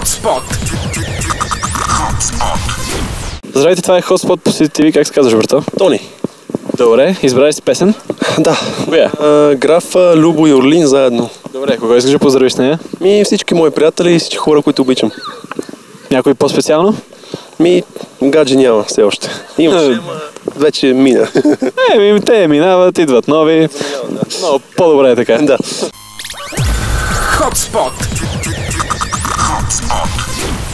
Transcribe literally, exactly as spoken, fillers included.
Hotspot. Здравейте, това е Hotspot по Сити ти ви. Как се казваш, брато? Тони. Добре, избрали си песен? Да. Коя? А, граф Любо и Орлин заедно. Добре, кога искаш да поздравиш нея? Ми всички мои приятели и всички хора, които обичам. Някой по-специално? Ми гадже няма все още. Имаше, ама вече мина. Е, ми, те минават, идват нови. Но по-добре е така. Да. Hotspot. Hotspot.